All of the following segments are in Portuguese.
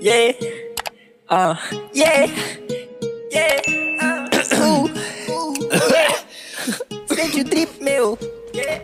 Yeah, yeah, yeah, yeah. Sente o trip, meu. Yeah.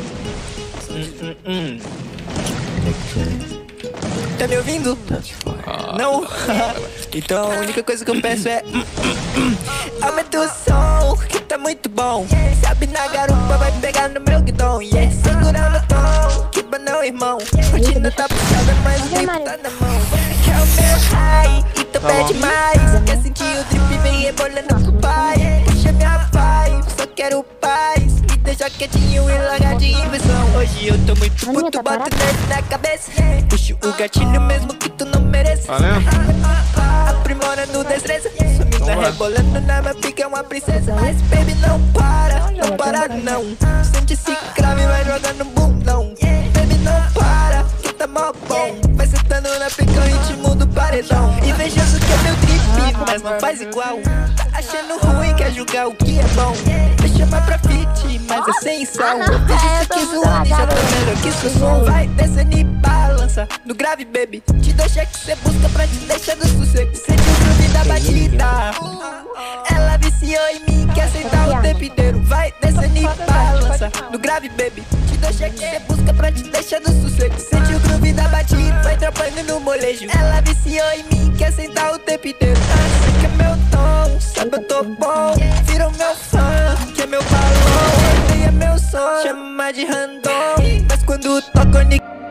Tá me ouvindo? Não? Então a única coisa que eu peço é aumenta o som, que tá muito bom. Sabe na garupa, vai pegar no meu guidão. Yeah. Segurando o tom, que banão, irmão. Rotina tá puxada, mas o tempo tá na mão. Quer o meu high, então pede mais. Quer sentir o drip, vem rebolando pro pai. Puxa minha paz, só quero paz. Me deixa quietinho e largar de inversão. Hoje eu tô muito puto, boto nele na cabeça. Puxo o gatilho mesmo que tu não mereça. Aprimorando destreza. Sua mina rebolando na minha pica, é uma princesa. Mas baby não para, não para não. Sente esse crave, vai jogando bundão. Baby não para, que tá mó bom. Vai sentando na pica, o ritmo do paredão. Invejoso que é meu drip, mas não faz igual. Tá achando ruim, quer julgar o que é bom. Me chama pra fit, mas é sem sal. Vejo isso aqui zoando e já tô vendo que isso som. Vai descendo e balança no grave, baby. Te dou cheque, cê busca pra te deixar no sossego. Sente o groove da batida. Ela viciou em mim, quer sentar o tempo inteiro. Vai descendo e balança no grave, baby. Te dou cheque, cê busca pra te deixar no sossego. Sente o groove da batida, vai trampando no molejo. Ela viciou em mim, quer sentar o tempo inteiro. Esse que é meu tom, sabe eu tô bom. Virou meu fã, que é meu balão. Ele é meu som, chama de random. Mas quando toca o